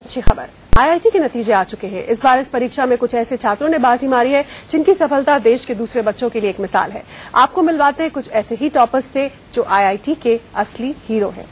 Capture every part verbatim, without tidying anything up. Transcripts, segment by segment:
अच्छी खबर, आई I T के नतीजे आ चुके हैं। इस बार इस परीक्षा में कुछ ऐसे छात्रों ने बाजी मारी है जिनकी सफलता देश के दूसरे बच्चों के लिए एक मिसाल है। आपको मिलवाते हैं कुछ ऐसे ही टॉपर्स से जो आई आई टी के असली हीरो हैं।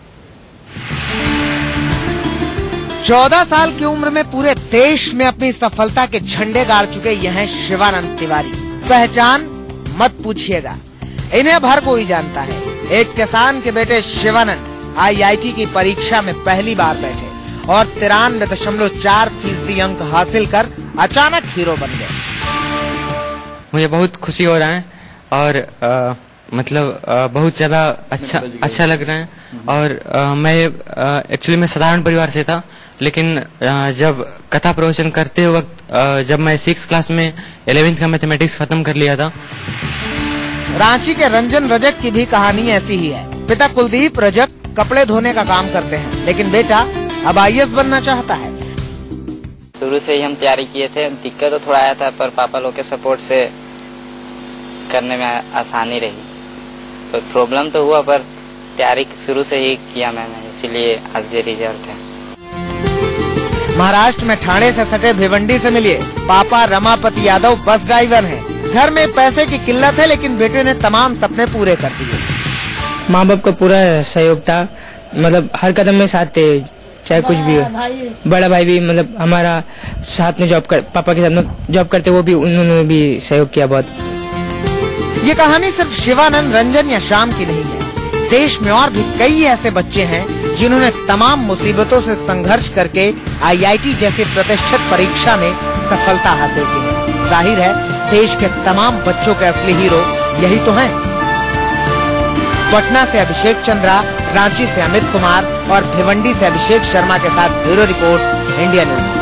चौदह साल की उम्र में पूरे देश में अपनी सफलता के झंडे गाड़ चुके ये हैं शिवानंद तिवारी। पहचान मत पूछिएगा, इन्हें अब हर कोई जानता है। एक किसान के बेटे शिवानंद आई आई टी की परीक्षा में पहली बार बैठे और तिरानवे दशमलव चार फीसदी अंक हासिल कर अचानक हीरो बन गए। मुझे बहुत खुशी हो रहा है और आ, मतलब आ, बहुत ज्यादा अच्छा अच्छा लग रहा है। और आ, मैं एक्चुअली मैं साधारण परिवार से था, लेकिन आ, जब कथा प्रवचन करते वक्त आ, जब मैं सिक्स क्लास में इलेवेंथ का मैथमेटिक्स खत्म कर लिया था। रांची के रंजन रजक की भी कहानी ऐसी ही है। पिता कुलदीप रजक कपड़े धोने का काम करते हैं, लेकिन बेटा अब आई ए एस बनना चाहता है। शुरू से ही हम तैयारी किए थे। दिक्कत तो थोड़ा आया था, पर पापा लोग के सपोर्ट से करने में आसानी रही। तो प्रॉब्लम तो हुआ, पर तैयारी शुरू से ही किया मैंने, इसीलिए आज ये रिजल्ट है। महाराष्ट्र में ठाणे से सटे भिवंडी से मिलिए पापा रमापति यादव बस ड्राइवर हैं। घर में पैसे की किल्लत है, लेकिन बेटे ने तमाम सपने पूरे कर दिए। माँ बाप का पूरा सहयोग था, मतलब हर कदम में साथ थे, चाहे कुछ भी हो। बड़ा भाई भी मतलब हमारा साथ में जॉब कर, पापा के साथ में जॉब करते, वो भी उन्होंने भी सहयोग किया बहुत। ये कहानी सिर्फ शिवानंद, रंजन या श्याम की नहीं है। देश में और भी कई ऐसे बच्चे हैं जिन्होंने तमाम मुसीबतों से संघर्ष करके आई आई टी जैसी प्रतिष्ठित परीक्षा में सफलता हासिल की है। जाहिर है देश के तमाम बच्चों के असली हीरो यही तो हैं। पटना से अभिषेक चंद्रा, रांची से अमित कुमार और भिवंडी से अभिषेक शर्मा के साथ ब्यूरो रिपोर्ट, इंडिया न्यूज।